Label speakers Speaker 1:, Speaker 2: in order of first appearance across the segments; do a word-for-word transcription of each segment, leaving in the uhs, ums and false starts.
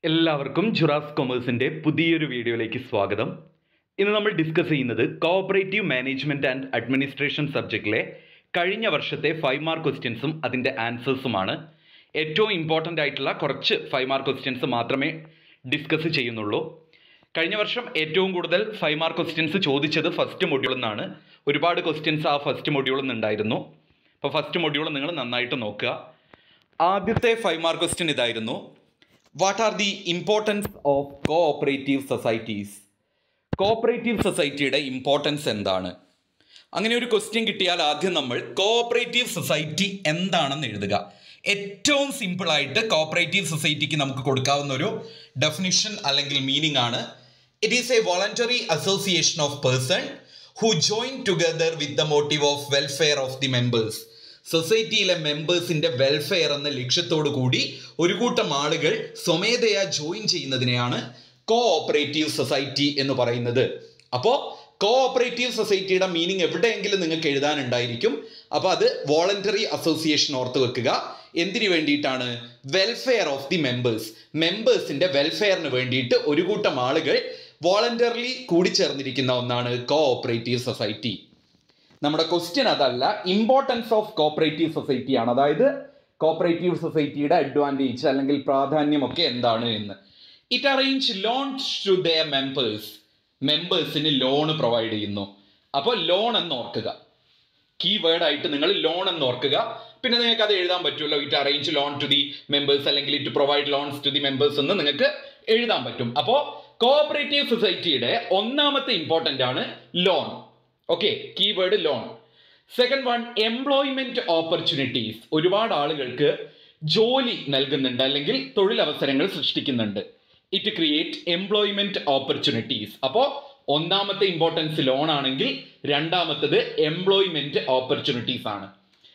Speaker 1: എല്ലാവർക്കും ജുറാസ് കൊമേഴ്സിൻ്റെ പുതിയൊരു വീഡിയോയിലേക്ക് സ്വാഗതം. ഇന്ന് നമ്മൾ ഡിസ്കസ് ചെയ്യുന്നത് കോഓപ്പറേറ്റീവ് മാനേജ്മെൻറ്റ് ആൻഡ് അഡ്മിനിസ്ട്രേഷൻ സബ്ജക്റ്റിലെ കഴിഞ്ഞ വർഷത്തെ ഫൈവ് മാർക്ക് ക്വസ്റ്റ്യൻസും അതിൻ്റെ ആൻസേഴ്സുമാണ്. ഏറ്റവും ഇമ്പോർട്ടൻ്റ് ആയിട്ടുള്ള കുറച്ച് ഫൈവ് മാർക്ക് ക്വസ്റ്റ്യൻസ് മാത്രമേ ഡിസ്കസ് ചെയ്യുന്നുള്ളൂ. കഴിഞ്ഞ വർഷം ഏറ്റവും കൂടുതൽ ഫൈവ് മാർക്ക് ക്വസ്റ്റ്യൻസ് ചോദിച്ചത് ഫസ്റ്റ് മൊഡ്യൂളിൽ നിന്നാണ്. ഒരുപാട് ക്വസ്റ്റ്യൻസ് ആ ഫസ്റ്റ് മൊഡ്യൂളിൽ നിന്നുണ്ടായിരുന്നു. അപ്പോൾ ഫസ്റ്റ് മൊഡ്യൂൾ നിങ്ങൾ നന്നായിട്ട് നോക്കുക. ആദ്യത്തെ ഫൈവ് മാർക്ക് ക്വസ്റ്റ്യൻ ഇതായിരുന്നു: what are the importance of cooperative societies? Cooperative സൊസൈറ്റിയുടെ ഇമ്പോർട്ടൻസ് എന്താണ്? അങ്ങനെ ഒരു ക്വസ്റ്റ്യൻ കിട്ടിയാൽ ആദ്യം നമ്മൾ കോഓപ്പറേറ്റീവ് സൊസൈറ്റി എന്താണെന്ന് എഴുതുക. ഏറ്റവും സിമ്പിളായിട്ട് കോഓപ്പറേറ്റീവ് സൊസൈറ്റിക്ക് നമുക്ക് കൊടുക്കാവുന്ന ഒരു ഡെഫിനിഷൻ അല്ലെങ്കിൽ മീനിങ് ആണ്: it is a voluntary association of person who join together with the motive of welfare of the members. സൊസൈറ്റിയിലെ മെമ്പേഴ്സിൻ്റെ വെൽഫെയർ എന്ന ലക്ഷ്യത്തോടു കൂടി ഒരു കൂട്ടം ആളുകൾ സ്വമേധയാ ജോയിൻ ചെയ്യുന്നതിനെയാണ് കോഓപ്പറേറ്റീവ് സൊസൈറ്റി എന്ന് പറയുന്നത്. അപ്പോൾ കോഓപ്പറേറ്റീവ് സൊസൈറ്റിയുടെ മീനിങ് എവിടെയെങ്കിലും നിങ്ങൾക്ക് എഴുതാനുണ്ടായിരിക്കും. അപ്പോൾ അത് വോളണ്ടറി അസോസിയേഷൻ ഓർത്ത് വെക്കുക. എന്തിനു വേണ്ടിയിട്ടാണ്? Welfare of the members. മെമ്പേഴ്സിൻ്റെ വെൽഫെയറിന് വേണ്ടിയിട്ട് ഒരു കൂട്ടം ആളുകൾ വോളണ്ടറിലി കൂടിച്ചേർന്നിരിക്കുന്ന ഒന്നാണ് കോഓപ്പറേറ്റീവ് സൊസൈറ്റി. നമ്മുടെ ക്വസ്റ്റ്യൻ അതല്ല, ഇമ്പോർട്ടൻസ് ഓഫ് കോഓപ്പറേറ്റീവ് സൊസൈറ്റി ആണ്. അതായത് കോഓപ്പറേറ്റീവ് സൊസൈറ്റിയുടെ അഡ്വാൻറ്റേജ് അല്ലെങ്കിൽ പ്രാധാന്യമൊക്കെ എന്താണ് എന്ന്. It arrange loans to their members. മെമ്പേഴ്സിന് ലോൺ പ്രൊവൈഡ് ചെയ്യുന്നു. അപ്പോൾ ലോൺ എന്ന് ഓർക്കുക, കീ വേർഡായിട്ട് നിങ്ങൾ ലോൺ എന്ന് ഓർക്കുക. പിന്നെ നിങ്ങൾക്ക് അത് എഴുതാൻ പറ്റുമല്ലോ, it arrange loan to the members അല്ലെങ്കിൽ it provide loans to the members എന്ന് നിങ്ങൾക്ക് എഴുതാൻ പറ്റും. അപ്പോൾ കോഓപ്പറേറ്റീവ് സൊസൈറ്റിയുടെ ഒന്നാമത്തെ ഇമ്പോർട്ടൻ്റ് ആണ് loan. Okay, keyword loan. Second one, employment opportunities. ഒരുപാട് ആളുകൾക്ക് ജോലി നൽകുന്നുണ്ട് അല്ലെങ്കിൽ തൊഴിലവസരങ്ങൾ സൃഷ്ടിക്കുന്നുണ്ട്. It create employment opportunities. അപ്പോൾ ഒന്നാമത്തെ ഇമ്പോർട്ടൻസ് ലോൺ ആണെങ്കിൽ രണ്ടാമത്തത് എംപ്ലോയ്മെന്റ് ഓപ്പർച്യൂണിറ്റീസ് ആണ്.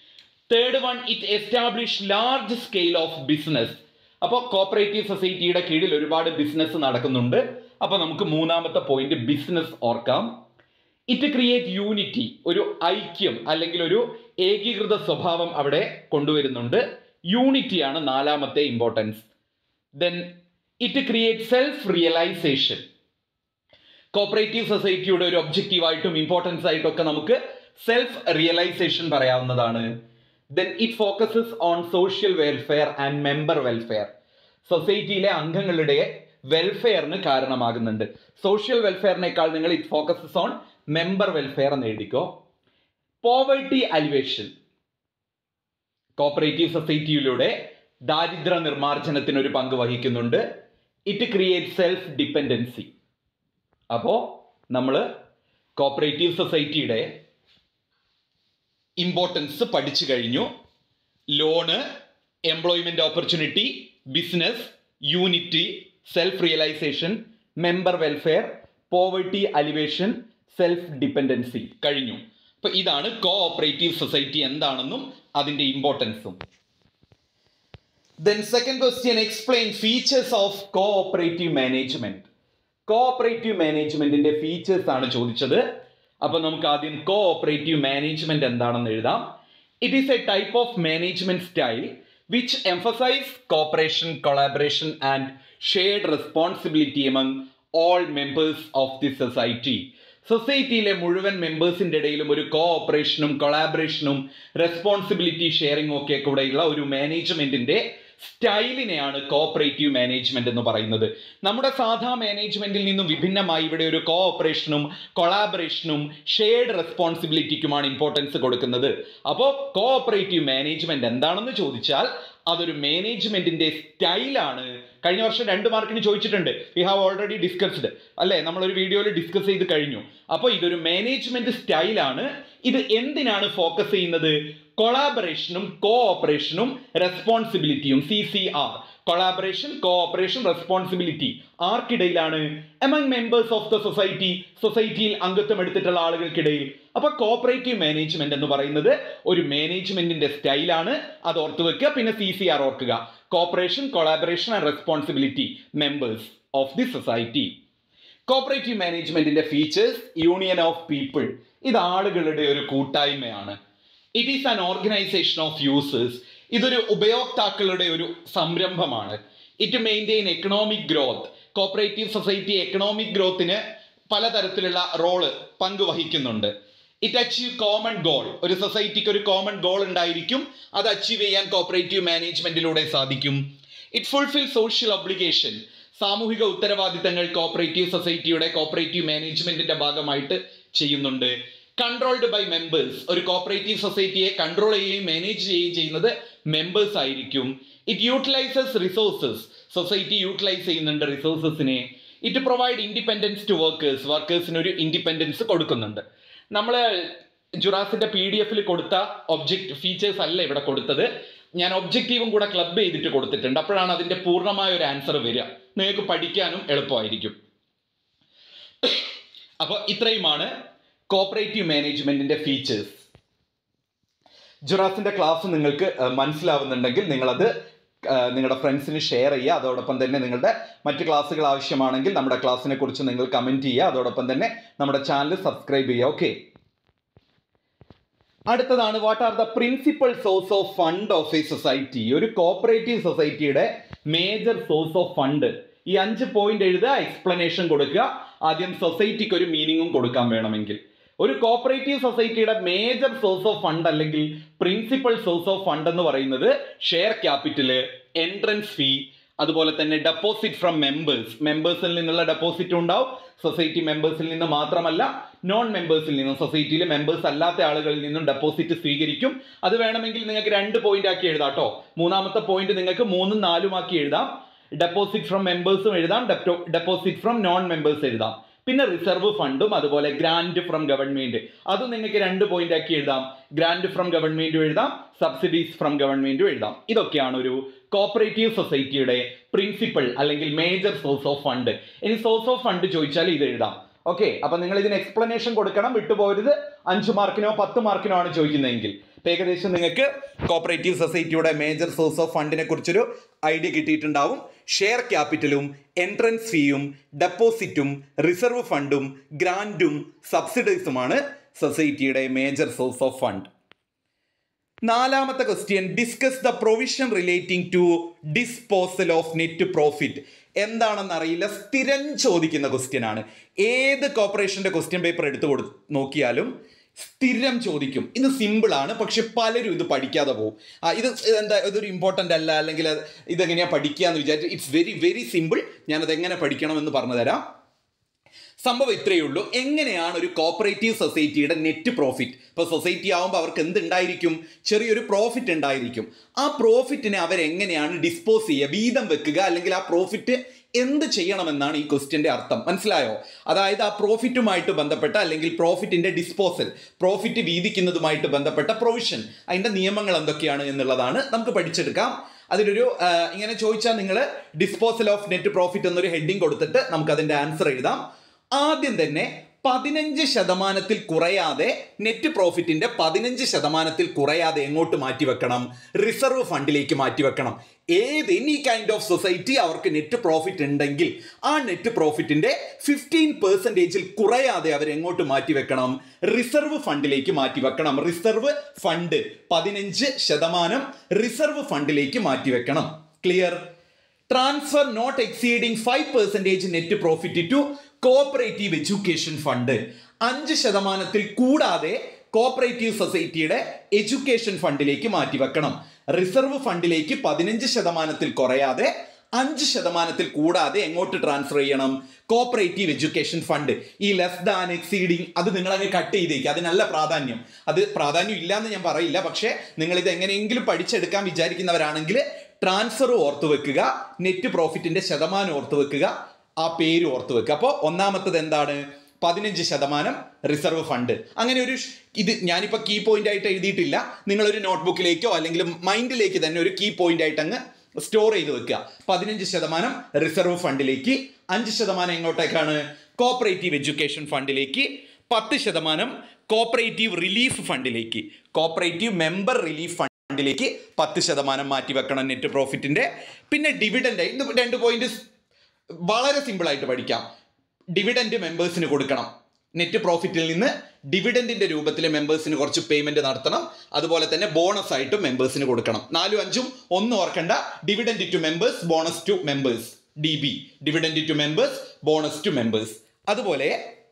Speaker 1: Third one, it establish large scale of business. അപ്പോൾ കോഓപ്പറേറ്റീവ് സൊസൈറ്റിയുടെ കീഴിൽ ഒരുപാട് ബിസിനസ് നടക്കുന്നുണ്ട്. അപ്പോൾ നമുക്ക് മൂന്നാമത്തെ പോയിന്റ് ബിസിനസ് ഓർക്കാം. It create unity. ഒരു ഐക്യം അല്ലെങ്കിൽ ഒരു ഏകീകൃത സ്വഭാവം അവിടെ കൊണ്ടുവരുന്നുണ്ട്. യൂണിറ്റിയാണ് നാലാമത്തെ importance. Then it create self realization. Cooperative സൊസൈറ്റിയുടെ ഒരു ഒബ്ജക്റ്റീവായിട്ടും ഇമ്പോർട്ടൻസ് ആയിട്ടൊക്കെ നമുക്ക് സെൽഫ് റിയലൈസേഷൻ പറയാവുന്നതാണ്. Then it focuses on social welfare and member welfare. സൊസൈറ്റിയിലെ അംഗങ്ങളുടെ വെൽഫെയറിന് കാരണമാകുന്നുണ്ട്. സോഷ്യൽ വെൽഫെയറിനേക്കാൾ നിങ്ങൾ it focuses on member welfare എന്ന് എഴുതിക്കോ. Poverty alleviation. കോഓപ്പറേറ്റീവ് സൊസൈറ്റിയിലൂടെ ദാരിദ്ര്യ നിർമ്മാർജ്ജനത്തിന് ഒരു പങ്ക് വഹിക്കുന്നുണ്ട്. It create self dependency. അപ്പോൾ നമ്മൾ കോഓപ്പറേറ്റീവ് സൊസൈറ്റിയുടെ ഇമ്പോർട്ടൻസ് പഠിച്ചു കഴിഞ്ഞു. Loan, employment opportunity, business, unity, self realization, member welfare, poverty alleviation, self dependency കഴിഞ്ഞു. അപ്പോൾ ഇതാണ് കോഓപ്പറേറ്റീവ് സൊസൈറ്റി എന്താണെന്നും അതിൻ്റെ ഇമ്പോർട്ടൻസും. Then second question, explain features of cooperative management. Cooperative മാനേജ്മെന്റിന്റെ ഫീച്ചേഴ്സ് ആണ് ചോദിച്ചത്. അപ്പോൾ നമുക്ക് ആദ്യം കോഓപ്പറേറ്റീവ് മാനേജ്മെന്റ് എന്താണെന്ന് എഴുതാം. It is a type of management style which emphasize cooperation, collaboration and shared responsibility among all members of the society. സൊസൈറ്റിയിലെ മുഴുവൻ മെമ്പേഴ്സിൻ്റെ ഇടയിലും ഒരു കോഓപ്പറേഷനും കൊളാബറേഷനും റെസ്പോൺസിബിലിറ്റി ഷെയറിംഗും ഒക്കെ കൂടെയുള്ള ഒരു മാനേജ്മെന്റിന്റെ സ്റ്റൈലിനെയാണ് കോഓപ്പറേറ്റീവ് മാനേജ്മെന്റ് എന്ന് പറയുന്നത്. നമ്മുടെ സാധാ മാനേജ്മെന്റിൽ നിന്നും വിഭിന്നമായി ഇവിടെ ഒരു കോഓപ്പറേഷനും കൊളാബറേഷനും ഷെയർഡ് റെസ്പോൺസിബിലിറ്റിക്കുമാണ് ഇമ്പോർട്ടൻസ് കൊടുക്കുന്നത്. അപ്പോൾ കോഓപ്പറേറ്റീവ് മാനേജ്മെന്റ് എന്താണെന്ന് ചോദിച്ചാൽ അതൊരു മാനേജ്മെന്റിന്റെ സ്റ്റൈലാണ്. കഴിഞ്ഞ വർഷം രണ്ട് മാർക്കിന് ചോദിച്ചിട്ടുണ്ട്. വി ഹാവ് ഓൾറെഡി ഡിസ്കസ്ഡ് അല്ലേ, നമ്മളൊരു വീഡിയോയിൽ ഡിസ്കസ് ചെയ്ത് കഴിഞ്ഞു. അപ്പോൾ ഇതൊരു മാനേജ്മെന്റ് സ്റ്റൈലാണ്. ഇത് എന്തിനാണ് ഫോക്കസ് ചെയ്യുന്നത്? കൊളാബറേഷനും കോഓപ്പറേഷനും റെസ്പോൺസിബിലിറ്റിയും. C C R, collaboration, cooperation, responsibility ആർക്കിടയിലാണ്? Among members of the society. സൊസൈറ്റിയിൽ അംഗത്വം എടുത്തിട്ടുള്ള ആളുകൾക്കിടയിൽ. അപ്പോൾ കോഓപ്പറേറ്റീവ് മാനേജ്മെന്റ് എന്ന് പറയുന്നത് ഒരു മാനേജ്മെന്റിന്റെ സ്റ്റൈലാണ്. അത് ഓർത്തു വെക്കുക. പിന്നെ സി സി ആർ ഓർക്കുക, cooperation, collaboration and responsibility members of the society. Cooperative മാനേജ്മെന്റിന്റെ ഫീച്ചേഴ്സ്: യൂണിയൻ ഓഫ് പീപ്പിൾ. ഇത് ആളുകളുടെ ഒരു കൂട്ടായ്മയാണ്. It is an organization of users. ഇതൊരു ഉപയോക്താക്കളുടെ ഒരു സംരംഭമാണ്. It maintain economic growth. Cooperative society economic ഗ്രോത്തിന് പലതരത്തിലുള്ള റോള് പങ്ക് വഹിക്കുന്നുണ്ട്. It achieve common goal. ഒരു സൊസൈറ്റിക്ക് ഒരു കോമൺ ഗോൾ ഉണ്ടായിരിക്കും, അത് അച്ചീവ് ചെയ്യാൻ കോപ്പറേറ്റീവ് മാനേജ്മെന്റിലൂടെ സാധിക്കും. It fulfil social obligation. സാമൂഹിക ഉത്തരവാദിത്തങ്ങൾ കോപ്പറേറ്റീവ് സൊസൈറ്റിയുടെ കോപ്പറേറ്റീവ് മാനേജ്മെന്റിന്റെ ഭാഗമായിട്ട് ചെയ്യുന്നുണ്ട്. Controlled by members. ഒരു കോപ്പറേറ്റീവ് സൊസൈറ്റിയെ കൺട്രോൾ ചെയ്യുകയും മാനേജ് ചെയ്യുകയും ചെയ്യുന്നത് മെമ്പേഴ്സ് ആയിരിക്കും. It utilises resources. Society utilise ചെയ്യുന്നുണ്ട് റിസോഴ്സസിനെ. It provide independence to workers. വർക്കേഴ്സിന് ഒരു ഇൻഡിപെൻഡൻസ് കൊടുക്കുന്നുണ്ട്. നമ്മൾ ജുറാസിന്റെ പി ഡി എഫിൽ കൊടുത്ത ഒബ്ജക്റ്റ് ഫീച്ചേഴ്സ് അല്ല ഇവിടെ കൊടുത്തത്. ഞാൻ ഒബ്ജക്റ്റീവും കൂടെ ക്ലബ് ചെയ്തിട്ട് കൊടുത്തിട്ടുണ്ട്. അപ്പോഴാണ് അതിന്റെ പൂർണ്ണമായ ഒരു ആൻസർ വരിക. നിങ്ങൾക്ക് പഠിക്കാനും എളുപ്പമായിരിക്കും. അപ്പോൾ ഇത്രയുമാണ് കോപ്പറേറ്റീവ് മാനേജ്മെന്റിന്റെ ഫീച്ചേഴ്സ്. ജുറാസിന്റെ ക്ലാസ് നിങ്ങൾക്ക് മനസ്സിലാവുന്നുണ്ടെങ്കിൽ നിങ്ങളത് നിങ്ങളുടെ ഫ്രണ്ട്സിന് ഷെയർ ചെയ്യുക. അതോടൊപ്പം തന്നെ നിങ്ങളുടെ മറ്റ് ക്ലാസ്സുകൾ ആവശ്യമാണെങ്കിൽ നമ്മുടെ ക്ലാസ്സിനെ കുറിച്ച് നിങ്ങൾ കമൻറ്റ് ചെയ്യുക. അതോടൊപ്പം തന്നെ നമ്മുടെ ചാനൽ സബ്സ്ക്രൈബ് ചെയ്യുക. ഓക്കെ, അടുത്തതാണ് what are the principal source of fund of a society. ഒരു കോപ്പറേറ്റീവ് സൊസൈറ്റിയുടെ മേജർ സോഴ്സ് ഓഫ് ഫണ്ട്. ഈ അഞ്ച് പോയിന്റ് എഴുതുക, എക്സ്പ്ലനേഷൻ കൊടുക്കുക. ആദ്യം സൊസൈറ്റിക്ക് ഒരു മീനിങ്ങും കൊടുക്കാൻ വേണമെങ്കിൽ. ഒരു കോപ്പറേറ്റീവ് സൊസൈറ്റിയുടെ മേജർ സോഴ്സ് ഓഫ് ഫണ്ട് അല്ലെങ്കിൽ പ്രിൻസിപ്പൽ സോഴ്സ് ഓഫ് ഫണ്ട് എന്ന് പറയുന്നത് ഷെയർ ക്യാപിറ്റല്, എൻട്രൻസ് ഫീ, അതുപോലെ തന്നെ ഡെപ്പോസിറ്റ് ഫ്രം മെമ്പേഴ്സ്. മെമ്പേഴ്സിൽ നിന്നുള്ള ഡെപ്പോസിറ്റ് ഉണ്ടാവും. സൊസൈറ്റി മെമ്പേഴ്സിൽ നിന്ന് മാത്രമല്ല, നോൺ മെമ്പേഴ്സിൽ നിന്നും, സൊസൈറ്റിയിലെ മെമ്പേഴ്സ് അല്ലാത്ത ആളുകളിൽ നിന്നും ഡെപ്പോസിറ്റ് സ്വീകരിക്കും. അത് വേണമെങ്കിൽ നിങ്ങൾക്ക് രണ്ട് പോയിന്റ് ആക്കി എഴുതാം കേട്ടോ. മൂന്നാമത്തെ പോയിന്റ് നിങ്ങൾക്ക് മൂന്നും നാലും ആക്കി എഴുതാം. ഡെപ്പോസിറ്റ് ഫ്രം മെമ്പേഴ്സും എഴുതാം, ഡെപ്പോസിറ്റ് ഫ്രം നോൺ മെമ്പേഴ്സ് എഴുതാം. പിന്നെ റിസർവ് ഫണ്ടും അതുപോലെ ഗ്രാൻഡ് ഫ്രം ഗവൺമെന്റ്, അതും നിങ്ങൾക്ക് രണ്ട് പോയിന്റ് ആക്കി എഴുതാം. ഗ്രാൻഡ് ഫ്രം ഗവൺമെന്റും എഴുതാം, സബ്സിഡീസ് ഫ്രം ഗവൺമെന്റും എഴുതാം. ഇതൊക്കെയാണ് ഒരു കോപ്പറേറ്റീവ് സൊസൈറ്റിയുടെ പ്രിൻസിപ്പൽ അല്ലെങ്കിൽ മേജർ സോഴ്സ് ഓഫ് ഫണ്ട്. ഇനി സോഴ്സ് ഓഫ് ഫണ്ട് ചോദിച്ചാൽ ഇത് എഴുതാം. ഓക്കെ, അപ്പൊ നിങ്ങൾ ഇതിന് എക്സ്പ്ലനേഷൻ കൊടുക്കണം, വിട്ടുപോകരുത്. അഞ്ച് മാർക്കിനോ പത്ത് മാർക്കിനോ ആണ് ചോദിക്കുന്നതെങ്കിൽ. ഏകദേശം നിങ്ങൾക്ക് കോപ്പറേറ്റീവ് സൊസൈറ്റിയുടെ മേജർ സോഴ്സ് ഓഫ് ഫണ്ടിനെ കുറിച്ചൊരു ഐഡിയ കിട്ടിയിട്ടുണ്ടാവും. ഷെയർ ക്യാപിറ്റലും എൻട്രൻസ് ഫീയും ഡെപ്പോസിറ്റും റിസർവ് ഫണ്ടും ഗ്രാൻഡും സബ്സിഡീസുമാണ് സൊസൈറ്റിയുടെ മേജർ സോഴ്സ് ഓഫ് ഫണ്ട്. നാലാമത്തെ question, discuss the provision relating to disposal of net profit. എന്താണെന്ന് അറിയില്ല, സ്ഥിരം ചോദിക്കുന്ന ക്വസ്റ്റ്യൻ ആണ്. ഏത് കോർപ്പറേഷന്റെ ക്വസ്റ്റ്യൻ പേപ്പർ എടുത്തു കൊടു നോക്കിയാലും സ്ഥിരം ചോദിക്കും. ഇത് സിമ്പിൾ ആണ്, പക്ഷെ പലരും ഇത് പഠിക്കാതെ പോകും. ആ ഇത് എന്താ ഇതൊരു ഇമ്പോർട്ടൻ്റ് അല്ല, അല്ലെങ്കിൽ ഇതെങ്ങനെയാണ് പഠിക്കുക എന്ന് വിചാരിച്ചു. It's very very simple. ഞാനത് എങ്ങനെ പഠിക്കണമെന്ന് പറഞ്ഞു തരാം. സംഭവം ഇത്രയേ ഉള്ളൂ. എങ്ങനെയാണ് ഒരു കോപ്പറേറ്റീവ് സൊസൈറ്റിയുടെ നെറ്റ് പ്രോഫിറ്റ്? ഇപ്പോൾ സൊസൈറ്റി ആകുമ്പോൾ അവർക്ക് എന്തുണ്ടായിരിക്കും? ചെറിയൊരു പ്രോഫിറ്റ് ഉണ്ടായിരിക്കും. ആ പ്രോഫിറ്റിനെ അവരെങ്ങനെയാണ് ഡിസ്പോസ് ചെയ്യുക, വീതം വെക്കുക, അല്ലെങ്കിൽ ആ പ്രോഫിറ്റ് എന്ത് ചെയ്യണമെന്നാണ് ഈ ക്വസ്റ്റ്യൻ്റെ അർത്ഥം. മനസ്സിലായോ? അതായത് ആ പ്രോഫിറ്റുമായിട്ട് ബന്ധപ്പെട്ട അല്ലെങ്കിൽ പ്രോഫിറ്റിന്റെ ഡിസ്പോസൽ, പ്രോഫിറ്റ് വീതിക്കുന്നതുമായിട്ട് ബന്ധപ്പെട്ട പ്രൊവിഷൻ, അതിൻ്റെ നിയമങ്ങൾ എന്തൊക്കെയാണ് എന്നുള്ളതാണ് നമുക്ക് പഠിച്ചെടുക്കാം. അതിലൊരു ഇങ്ങനെ ചോദിച്ചാൽ നിങ്ങൾ ഡിസ്പോസൽ ഓഫ് നെറ്റ് പ്രോഫിറ്റ് എന്നൊരു ഹെഡിങ് കൊടുത്തിട്ട് നമുക്ക് അതിൻ്റെ ആൻസർ എഴുതാം. ആദ്യം തന്നെ പതിനഞ്ച് ശതമാനത്തിൽ കുറയാതെ, നെറ്റ് പ്രോഫിറ്റിന്റെ പതിനഞ്ച് ശതമാനത്തിൽ കുറയാതെ എങ്ങോട്ട് മാറ്റിവെക്കണം? റിസർവ് ഫണ്ടിലേക്ക് മാറ്റിവെക്കണം. ഏത് എനി കൈൻഡ് ഓഫ് സൊസൈറ്റി അവർക്ക് നെറ്റ് പ്രോഫിറ്റ് ഉണ്ടെങ്കിൽ ആ നെറ്റ് പ്രോഫിറ്റിന്റെ ഫിഫ്റ്റീൻ പെർസെൻറ്റേജിൽ കുറയാതെ അവർ എങ്ങോട്ട് മാറ്റിവെക്കണം? റിസർവ് ഫണ്ടിലേക്ക് മാറ്റിവെക്കണം. റിസർവ് ഫണ്ട് പതിനഞ്ച് ശതമാനം റിസർവ് ഫണ്ടിലേക്ക് മാറ്റിവെക്കണം. Clear? Transfer not exceeding five percentage net profit to cooperative education fund. അഞ്ച് ശതമാനത്തിൽ കൂടാതെ കോപ്പറേറ്റീവ് സൊസൈറ്റിയുടെ എഡ്യൂക്കേഷൻ ഫണ്ടിലേക്ക് മാറ്റിവെക്കണം. റിസർവ് ഫണ്ടിലേക്ക് പതിനഞ്ച് ശതമാനത്തിൽ കുറയാതെ അഞ്ച് ശതമാനത്തിൽ കൂടാതെ എങ്ങോട്ട് ട്രാൻസ്ഫർ ചെയ്യണം? Cooperative education fund. ഈ ലെസ് ദാൻ എക്സീഡിങ് അത് നിങ്ങളങ്ങ് കട്ട് ചെയ്തേക്കുക. അതിനല്ല പ്രാധാന്യം. അത് പ്രാധാന്യം ഇല്ല എന്ന് ഞാൻ പറയില്ല, പക്ഷേ നിങ്ങൾ ഇത് എങ്ങനെയെങ്കിലും പഠിച്ചെടുക്കാൻ വിചാരിക്കുന്നവരാണെങ്കിൽ ട്രാൻസ്ഫർ ഓർത്തു വെക്കുക, നെറ്റ് പ്രോഫിറ്റിന്റെ ശതമാനം ഓർത്തു വെക്കുക, ആ പേര് ഓർത്തു വെക്കുക. അപ്പോൾ ഒന്നാമത്തത് എന്താണ്? പതിനഞ്ച് ശതമാനം റിസർവ് ഫണ്ട്. അങ്ങനെ ഒരു ഇത് ഞാനിപ്പോൾ കീ പോയിന്റ് ആയിട്ട് എഴുതിയിട്ടില്ല. നിങ്ങളൊരു നോട്ട്ബുക്കിലേക്കോ അല്ലെങ്കിൽ മൈൻഡിലേക്ക് തന്നെ ഒരു കീ പോയിന്റ് ആയിട്ട് അങ്ങ് സ്റ്റോർ ചെയ്ത് വെക്കുക. പതിനഞ്ച് ശതമാനം റിസർവ് ഫണ്ടിലേക്ക്, അഞ്ച് ശതമാനം എങ്ങോട്ടേക്കാണ്? കോപ്പറേറ്റീവ് എഡ്യൂക്കേഷൻ ഫണ്ടിലേക്ക്, പത്ത് ശതമാനം കോപ്പറേറ്റീവ് റിലീഫ് ഫണ്ടിലേക്ക്, കോപ്പറേറ്റീവ് മെമ്പർ റിലീഫ് ഫണ്ടിലേക്ക് പത്ത് ശതമാനം മാറ്റി വെക്കണം നെറ്റ് പ്രോഫിറ്റിന്റെ. പിന്നെ ഡിവിഡൻഡ്, ഇത് രണ്ട് പോയിന്റ് വളരെ സിമ്പിളായിട്ട് പഠിക്കാം. ഡിവിഡൻഡ് മെമ്പേഴ്സിന് കൊടുക്കണം.
Speaker 2: നെറ്റ് പ്രോഫിറ്റിൽ നിന്ന് ഡിവിഡൻഡിന്റെ രൂപത്തിൽ മെമ്പേഴ്സിന് കുറച്ച് പേയ്മെന്റ് നടത്തണം. അതുപോലെ തന്നെ ബോണസ് ആയിട്ടും മെമ്പേഴ്സിന് കൊടുക്കണം. നാലും അഞ്ചും ഒന്നും ഓർക്കണ്ട. Dividend to members, bonus to members, D B, dividend to members, bonus to members. അതുപോലെ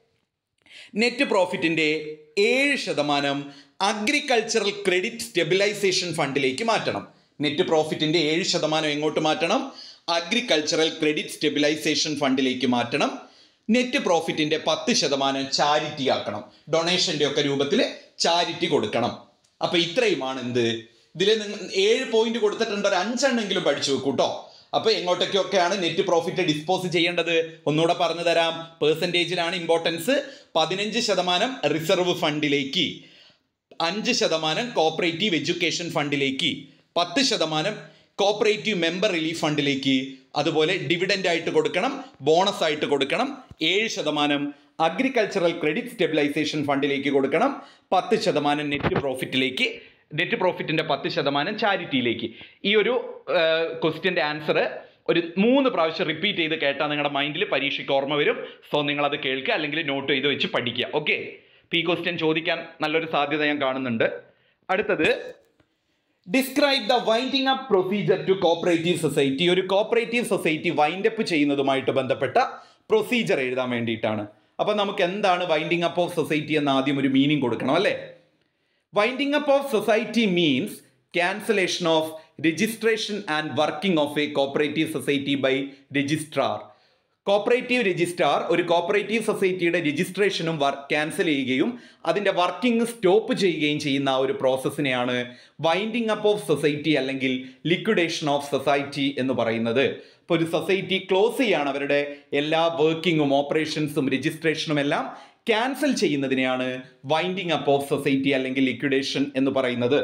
Speaker 2: നെറ്റ് പ്രോഫിറ്റിന്റെ ഏഴ് ശതമാനം അഗ്രികൾച്ചറൽ ക്രെഡിറ്റ് സ്റ്റെബിലൈസേഷൻ ഫണ്ടിലേക്ക് മാറ്റണം. നെറ്റ് പ്രോഫിറ്റിന്റെ ഏഴ് ശതമാനം എങ്ങോട്ട് മാറ്റണം? അഗ്രികൾച്ചറൽ ക്രെഡിറ്റ് സ്റ്റെബിലൈസേഷൻ ഫണ്ടിലേക്ക് മാറ്റണം. നെറ്റ് പ്രോഫിറ്റിന്റെ പത്ത് ശതമാനം ചാരിറ്റി ആക്കണം. ഡൊണേഷന്റെ ഒക്കെ രൂപത്തിൽ ചാരിറ്റി കൊടുക്കണം. അപ്പൊ ഇത്രയുമാണ് എന്ത്, ഇതിൽ നിങ്ങൾ ഏഴ് പോയിന്റ് കൊടുത്തിട്ടുണ്ട്, ഒരു അഞ്ചെണ്ണെങ്കിലും പഠിച്ചു വെക്കൂട്ടോ. അപ്പൊ എങ്ങോട്ടൊക്കെയൊക്കെയാണ് നെറ്റ് പ്രോഫിറ്റ് ഡിസ്പോസ് ചെയ്യേണ്ടത് ഒന്നുകൂടെ പറഞ്ഞു തരാം. പേഴ്സൻറ്റേജിലാണ് ഇമ്പോർട്ടൻസ്. പതിനഞ്ച് ശതമാനം റിസർവ് ഫണ്ടിലേക്ക്, അഞ്ച് ശതമാനം കോപ്പറേറ്റീവ് എഡ്യൂക്കേഷൻ ഫണ്ടിലേക്ക്, പത്ത് ശതമാനം കോപ്പറേറ്റീവ് മെമ്പർ റിലീഫ് ഫണ്ടിലേക്ക്, അതുപോലെ ഡിവിഡൻഡ് ആയിട്ട് കൊടുക്കണം, ബോണസ് ആയിട്ട് കൊടുക്കണം. ഏഴ് ശതമാനം അഗ്രികൾച്ചറൽ ക്രെഡിറ്റ് സ്റ്റെബിലൈസേഷൻ ഫണ്ടിലേക്ക് കൊടുക്കണം. പത്ത് ശതമാനം നെറ്റ് പ്രോഫിറ്റിലേക്ക്, നെറ്റ് പ്രോഫിറ്റിന്റെ പത്ത് ശതമാനം ചാരിറ്റിയിലേക്ക്. ഈ ഒരു ക്വസ്റ്റ്യൻ്റെ ആൻസർ ഒരു മൂന്ന് പ്രാവശ്യം റിപ്പീറ്റ് ചെയ്ത് കേട്ടാൽ നിങ്ങളുടെ മൈൻഡിൽ പരീക്ഷയ്ക്ക് ഓർമ്മ വരും. സോ നിങ്ങളത് കേൾക്കുക, അല്ലെങ്കിൽ നോട്ട് ചെയ്ത് വെച്ച് പഠിക്കുക. ഓക്കെ, ഈ ക്വസ്റ്റ്യൻ ചോദിക്കാൻ നല്ലൊരു സാധ്യത ഞാൻ കാണുന്നുണ്ട്. അടുത്തത്, describe the winding up procedure to cooperative society. ഒരു കോപ്പറേറ്റീവ് സൊസൈറ്റി വൈൻഡ് അപ്പ് ചെയ്യുന്നതുമായിട്ട് ബന്ധപ്പെട്ട പ്രൊസീജിയർ എഴുതാൻ വേണ്ടിയിട്ടാണ്. അപ്പം നമുക്ക് എന്താണ് വൈൻഡിങ് അപ്പ് ഓഫ് സൊസൈറ്റി എന്ന് ആദ്യം ഒരു മീനിങ് കൊടുക്കണം അല്ലേ? Winding up of society means cancellation of registration and working of a cooperative society by registrar. Cooperative registrar ഒരു കോപ്പറേറ്റീവ് സൊസൈറ്റിയുടെ രജിസ്ട്രേഷനും വർക്ക് ക്യാൻസൽ ചെയ്യുകയും അതിൻ്റെ വർക്കിംഗ് സ്റ്റോപ്പ് ചെയ്യുകയും ചെയ്യുന്ന ആ ഒരു പ്രോസസ്സിനെയാണ് വൈൻഡിങ് അപ്പ് ഓഫ് സൊസൈറ്റി അല്ലെങ്കിൽ ലിക്വിഡേഷൻ ഓഫ് സൊസൈറ്റി എന്ന് പറയുന്നത്. ഇപ്പോൾ ഒരു സൊസൈറ്റി ക്ലോസ് ചെയ്യാണ്, അവരുടെ എല്ലാ വർക്കിങ്ങും ഓപ്പറേഷൻസും രജിസ്ട്രേഷനും എല്ലാം ക്യാൻസൽ ചെയ്യുന്നതിനെയാണ് വൈൻഡിങ് അപ്പ് ഓഫ് സൊസൈറ്റി അല്ലെങ്കിൽ ലിക്വിഡേഷൻ എന്ന് പറയുന്നത്.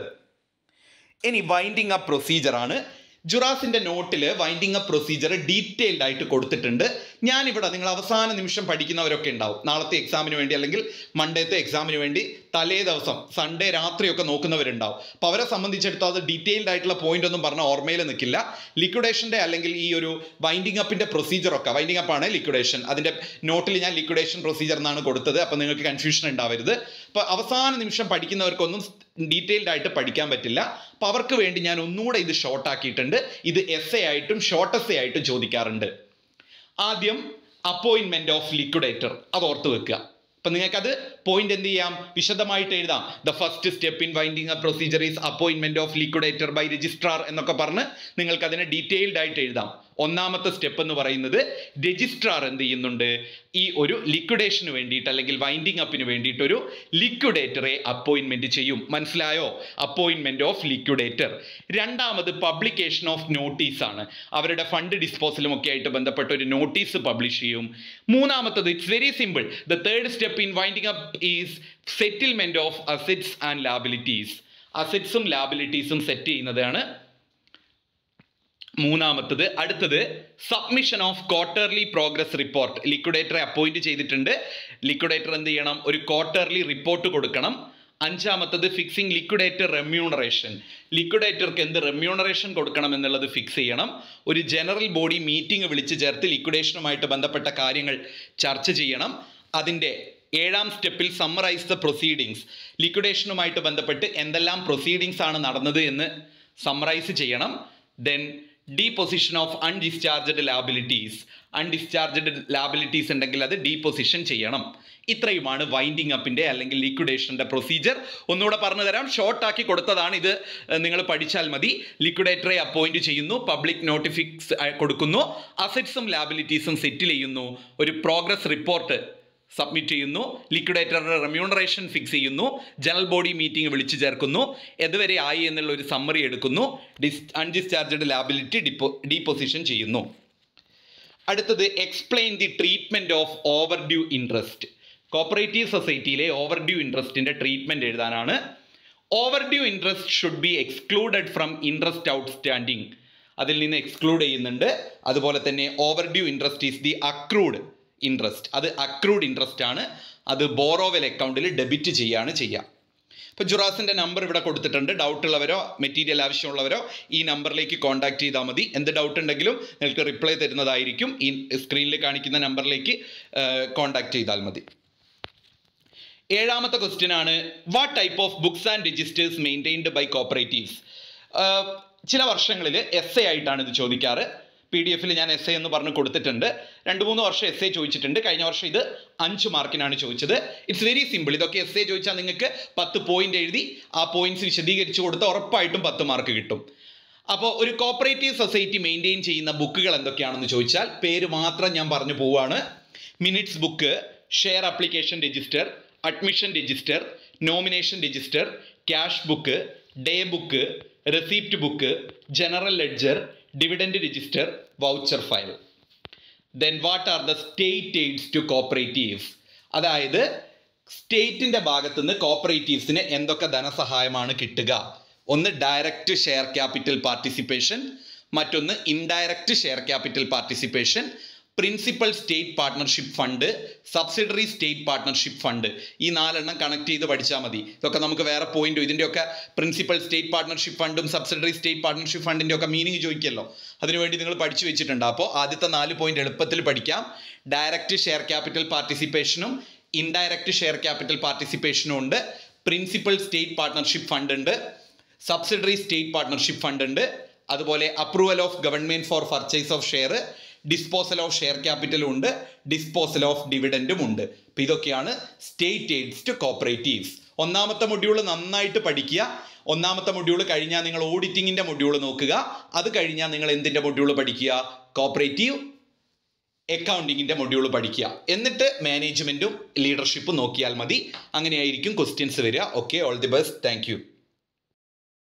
Speaker 2: ഇനി വൈൻഡിങ് അപ്പ് പ്രൊസീജിയർ ആണ്. ജുറാസിന്റെ നോട്ടിൽ വൈൻഡിങ് അപ്പ് പ്രൊസീജിയർ ഡീറ്റെയിൽഡ് ആയിട്ട് കൊടുത്തിട്ടുണ്ട്. ഞാനിവിടെ, നിങ്ങൾ അവസാന നിമിഷം പഠിക്കുന്നവരൊക്കെ ഉണ്ടാവും, നാളത്തെ എക്സാമിന് വേണ്ടി അല്ലെങ്കിൽ മൺഡേത്തെ എക്സാമിന് വേണ്ടി തലേ ദിവസം സൺഡേ രാത്രിയൊക്കെ നോക്കുന്നവരുണ്ടാവും. അപ്പോൾ അവരെ സംബന്ധിച്ചിടത്തോളം അത് ഡീറ്റെയിൽഡ് ആയിട്ടുള്ള പോയിന്റ് ഒന്നും പറഞ്ഞാൽ ഓർമ്മയിൽ നിൽക്കില്ല. ലിക്വിഡേഷൻ്റെ അല്ലെങ്കിൽ ഈ ഒരു വൈൻഡിങ് അപ്പിൻ്റെ പ്രൊസീജിയറൊക്കെ, വൈൻഡിങ് അപ്പാണ് ലിക്വിഡേഷൻ, അതിൻ്റെ നോട്ടിൽ ഞാൻ ലിക്വിഡേഷൻ പ്രൊസീജിയർ എന്നാണ് കൊടുത്തത്. അപ്പോൾ നിങ്ങൾക്ക് കൺഫ്യൂഷൻ ഉണ്ടാവരുത്. അപ്പോൾ അവസാന നിമിഷം പഠിക്കുന്നവർക്കൊന്നും ഡീറ്റെയിൽഡ് ആയിട്ട് പഠിക്കാൻ പറ്റില്ല. അപ്പോൾ അവർക്ക് വേണ്ടി ഞാൻ ഒന്നുകൂടെ ഇത് ഷോർട്ട് ആക്കിയിട്ടുണ്ട്. ഇത് എസ് എ ആയിട്ടും ഷോർട്ട് എസ് എ ആയിട്ടും ചോദിക്കാറുണ്ട്. ആദ്യം അപ്പോയിൻമെന്റ് ഓഫ് ലിക്വിഡേറ്റർ, അത് ഓർത്ത് വെക്കുക. അപ്പം നിങ്ങൾക്കത് പോയിന്റ് എന്ത് ചെയ്യാം, വിശദമായിട്ട് എഴുതാം. The first step in winding up procedure is അപ്പോയിൻമെന്റ് ഓഫ് ലിക്വിഡേറ്റർ ബൈ രജിസ്ട്രാർ എന്നൊക്കെ പറഞ്ഞ് നിങ്ങൾക്ക് അതിനെ ഡീറ്റെയിൽഡ് ആയിട്ട് എഴുതാം. ഒന്നാമത്തെ സ്റ്റെപ്പ് എന്ന് പറയുന്നത് രജിസ്ട്രാർ എന്ത് ചെയ്യുന്നുണ്ട്, ഈ ഒരു ലിക്വിഡേഷന് വേണ്ടിയിട്ട് അല്ലെങ്കിൽ വൈൻഡിങ് അപ്പിന് വേണ്ടിയിട്ട് ഒരു ലിക്വിഡേറ്ററെ അപ്പോയിൻമെന്റ് ചെയ്യും. മനസ്സിലായോ? അപ്പോയിൻമെന്റ് ഓഫ് ലിക്വിഡേറ്റർ. രണ്ടാമത് പബ്ലിക്കേഷൻ ഓഫ് നോട്ടീസ് ആണ്. അവരുടെ ഫണ്ട് ഡിസ്പോസലും ഒക്കെ ആയിട്ട് ബന്ധപ്പെട്ട ഒരു നോട്ടീസ് പബ്ലിഷ് ചെയ്യും. മൂന്നാമത്തത്, it's very simple, the third step in winding up is settlement of assets and liabilities. അസെറ്റ്സും ലാബിലിറ്റീസും സെറ്റ് ചെയ്യുന്നതാണ് മൂന്നാമത്തത്. അടുത്തത് submission of quarterly progress report. ലിക്വിഡേറ്ററെ അപ്പോയിന്റ് ചെയ്തിട്ടുണ്ട്. ലിക്വിഡേറ്റർ എന്ത് ചെയ്യണം, ഒരു ക്വാർട്ടർലി റിപ്പോർട്ട് കൊടുക്കണം. അഞ്ചാമത്തത് ഫിക്സിംഗ് ലിക്വിഡേറ്റർ റെമ്യൂണറേഷൻ. ലിക്വിഡേറ്റർക്ക് എന്ത് റെമ്യൂണറേഷൻ കൊടുക്കണം എന്നുള്ളത് ഫിക്സ് ചെയ്യണം. ഒരു ജനറൽ ബോഡി മീറ്റിംഗ് വിളിച്ചു ചേർത്ത് ലിക്വിഡേഷനുമായിട്ട് ബന്ധപ്പെട്ട കാര്യങ്ങൾ ചർച്ച ചെയ്യണം. അതിൻ്റെ ഏഴാം സ്റ്റെപ്പിൽ സമ്മറൈസ് ദ പ്രൊസീഡിങ്സ്. ലിക്വിഡേഷനുമായിട്ട് ബന്ധപ്പെട്ട് എന്തെല്ലാം പ്രൊസീഡിങ്സ് ആണ് നടന്നത് എന്ന് സമ്മറൈസ് ചെയ്യണം. Then deposition of undischarged liabilities. Undischarged liabilities ഉണ്ടെങ്കിൽ അത് ഡീപൊസിഷൻ ചെയ്യണം. ഇത്രയുമാണ് വൈൻഡിങ് അപ്പിൻ്റെ അല്ലെങ്കിൽ ലിക്വിഡേഷൻ്റെ പ്രൊസീജിയർ. ഒന്നുകൂടെ പറഞ്ഞു തരാം, ഷോർട്ടാക്കി കൊടുത്തതാണ് ഇത്, നിങ്ങൾ പഠിച്ചാൽ മതി. ലിക്വിഡേറ്ററെ അപ്പോയിന്റ് ചെയ്യുന്നു, പബ്ലിക് നോട്ടിഫിക്സ് കൊടുക്കുന്നു, അസെറ്റ്സും ലാബിലിറ്റീസും സെറ്റിൽ ചെയ്യുന്നു, ഒരു പ്രോഗ്രസ് റിപ്പോർട്ട് സബ്മിറ്റ് ചെയ്യുന്നു, ലിക്വിഡേറ്ററുടെ റെമ്യൂണറേഷൻ ഫിക്സ് ചെയ്യുന്നു, ജനറൽ ബോഡി മീറ്റിംഗ് വിളിച്ചു ചേർക്കുന്നു, എതുവരെ ആയി എന്നുള്ള ഒരു സമ്മറി എടുക്കുന്നു, ഡിസ് അൺഡിസ്ചാർജ്ഡ് ലാബിലിറ്റി ഡിപ്പോ ഡീപൊസിഷൻ ചെയ്യുന്നു. അടുത്തത് explain the treatment of overdue interest. കോപ്പറേറ്റീവ് സൊസൈറ്റിയിലെ ഓവർ ഡ്യൂ ഇൻട്രസ്റ്റിൻ്റെ ട്രീറ്റ്മെൻറ്റ് എഴുതാനാണ്. Overdue interest should be excluded from interest outstanding. അതിൽ നിന്ന് എക്സ്ക്ലൂഡ് ചെയ്യുന്നുണ്ട്. അതുപോലെ തന്നെ overdue interest is the accrued interest. അത് അക്രൂഡ് ഇൻട്രസ്റ്റ് ആണ്. അത് ബോറോവെൽ അക്കൗണ്ടിൽ ഡെബിറ്റ് ചെയ്യാണ് ചെയ്യുക. ഇപ്പോൾ ജുറാസിൻ്റെ നമ്പർ ഇവിടെ കൊടുത്തിട്ടുണ്ട്. ഡൗട്ട് ഉള്ളവരോ മെറ്റീരിയൽ ആവശ്യമുള്ളവരോ ഈ നമ്പറിലേക്ക് കോൺടാക്ട് ചെയ്താൽ മതി. എന്ത് ഡൗട്ട് ഉണ്ടെങ്കിലും നിങ്ങൾക്ക് റിപ്ലൈ തരുന്നതായിരിക്കും. ഈ സ്ക്രീനിൽ കാണിക്കുന്ന നമ്പറിലേക്ക് കോൺടാക്ട് ചെയ്താൽ മതി. ഏഴാമത്തെ ക്വസ്റ്റ്യൻ ആണ്, what type of books and registers maintained by cooperatives. ചില വർഷങ്ങളിൽ എസ് എ ആയിട്ടാണ് ഇത് ചോദിക്കാറ്. പി ഡി എഫിൽ ഞാൻ എസ് എ എന്ന് പറഞ്ഞ് കൊടുത്തിട്ടുണ്ട്. രണ്ട് മൂന്ന് വർഷം എസ് എ ചോദിച്ചിട്ടുണ്ട്. കഴിഞ്ഞ വർഷം ഇത് അഞ്ച് മാർക്കിനാണ് ചോദിച്ചത്. It's very simple. ഇതൊക്കെ എസ് എ ചോദിച്ചാൽ നിങ്ങൾക്ക് പത്ത് പോയിന്റ് എഴുതി ആ പോയിന്റ്സ് വിശദീകരിച്ച് കൊടുത്താൽ ഉറപ്പായിട്ടും പത്ത് മാർക്ക് കിട്ടും. അപ്പോൾ ഒരു കോപ്പറേറ്റീവ് സൊസൈറ്റി മെയിൻറ്റെയിൻ ചെയ്യുന്ന ബുക്കുകൾ എന്തൊക്കെയാണെന്ന് ചോദിച്ചാൽ പേര് മാത്രം ഞാൻ പറഞ്ഞു പോവാണ്. Minutes book, share application register, admission register, nomination register, cash book, day book, receipt book, general ledger, dividend register, voucher file. Then what are the state aids to cooperatives. അതായത് സ്റ്റേറ്റിൻ്റെ ഭാഗത്തുനിന്ന് കോപ്പറേറ്റീവ്സിന് എന്തൊക്കെ ധനസഹായമാണ് കിട്ടുക. ഒന്ന് ഡയറക്റ്റ് ഷെയർ ക്യാപിറ്റൽ പാർട്ടിസിപ്പേഷൻ, മറ്റൊന്ന് indirect share capital participation, principal state partnership fund, subsidiary state partnership fund. ഈ നാലെണ്ണം കണക്ട് ചെയ്ത് പഠിച്ചാൽ മതി. ഇതൊക്കെ നമുക്ക് വേറെ പോയിന്റും ഇതിൻ്റെയൊക്കെ പ്രിൻസിപ്പൽ സ്റ്റേറ്റ് പാർട്ട്ണർഷിപ്പ് ഫണ്ടും സബ്സിഡറി സ്റ്റേറ്റ് പാർട്ട്ണർഷിപ്പ് ഫണ്ടിൻ്റെ ഒക്കെ മീനിങ് ചോദിക്കുമല്ലോ. അതിനുവേണ്ടി നിങ്ങൾ പഠിച്ചു വെച്ചിട്ടുണ്ട്. അപ്പോൾ ആദ്യത്തെ നാല് പോയിന്റ് എളുപ്പത്തിൽ പഠിക്കാം. ഡയറക്റ്റ് ഷെയർ ക്യാപിറ്റൽ പാർട്ടിസിപ്പേഷനും ഇൻഡയറക്റ്റ് ഷെയർ ക്യാപിറ്റൽ പാർട്ടിസിപ്പേഷനും ഉണ്ട്. പ്രിൻസിപ്പൽ സ്റ്റേറ്റ് പാർട്ട്ണർഷിപ്പ് ഫണ്ട് ഉണ്ട്. സബ്സിഡറി സ്റ്റേറ്റ് പാർട്ട്ണർഷിപ്പ് ഫണ്ട് ഉണ്ട്. അതുപോലെ approval of government for purchase of share, disposal of share ക്യാപിറ്റലും ഉണ്ട്, ഡിസ്പോസൽ ഓഫ് ഡിവിഡൻറ്റും ഉണ്ട്. അപ്പോൾ ഇതൊക്കെയാണ് സ്റ്റേറ്റ് എയ്ഡ്സ് ടു കോപ്പറേറ്റീവ്സ്. ഒന്നാമത്തെ മൊഡ്യൂൾ നന്നായിട്ട് പഠിക്കുക. ഒന്നാമത്തെ മൊഡ്യൂൾ കഴിഞ്ഞാൽ നിങ്ങൾ ഓഡിറ്റിങ്ങിൻ്റെ മൊഡ്യൂൾ നോക്കുക. അത് കഴിഞ്ഞാൽ നിങ്ങൾ എന്തിൻ്റെ മൊഡ്യൂൾ പഠിക്കുക? കോപ്പറേറ്റീവ് അക്കൗണ്ടിങ്ങിൻ്റെ മൊഡ്യൂൾ പഠിക്കുക. എന്നിട്ട് മാനേജ്മെൻറ്റും ലീഡർഷിപ്പും നോക്കിയാൽ മതി. അങ്ങനെയായിരിക്കും ക്വസ്റ്റ്യൻസ് വരിക. Okay, all the best. Thank U.